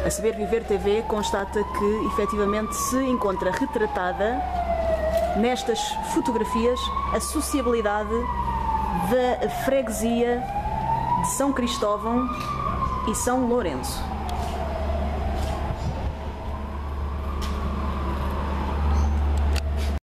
A Saber Viver TV constata que efetivamente se encontra retratada nestas fotografias a sociabilidade da freguesia de São Cristóvão e São Lourenço.